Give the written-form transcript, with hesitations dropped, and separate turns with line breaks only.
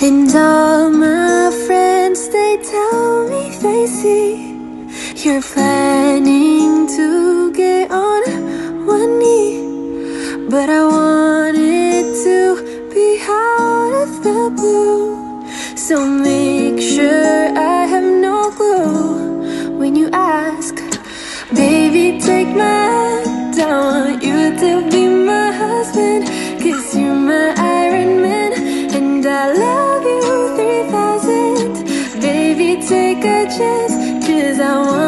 And all my friends, they tell me they see you're planning to get on one knee. But I want it to be out of the blue, so make sure I have no clue when you ask. Baby, take my hand, I want you to be my husband, 'cause you're my Iron Man, and I love you 3000. Baby, take a chance, 'cause I want